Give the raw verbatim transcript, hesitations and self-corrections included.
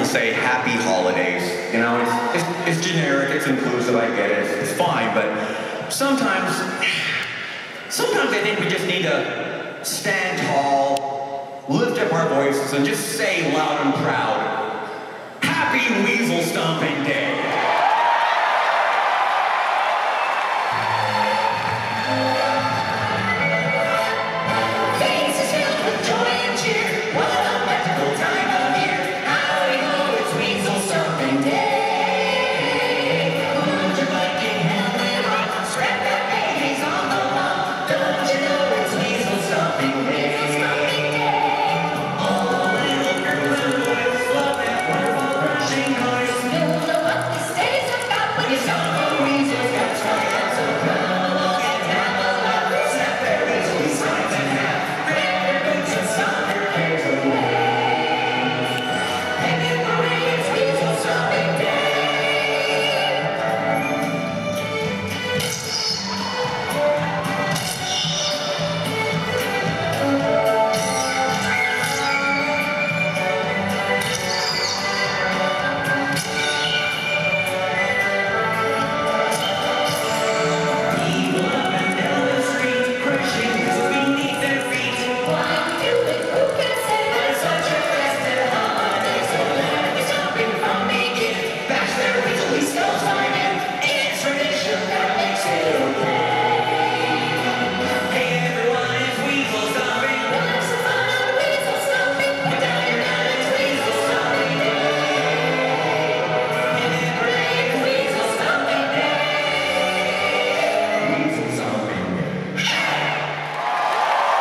people say happy holidays. You know, it's, it's, it's generic, it's inclusive, I get it, it's, it's fine, but sometimes, sometimes I think we just need to stand tall, lift up our voices, and just say loud and proud,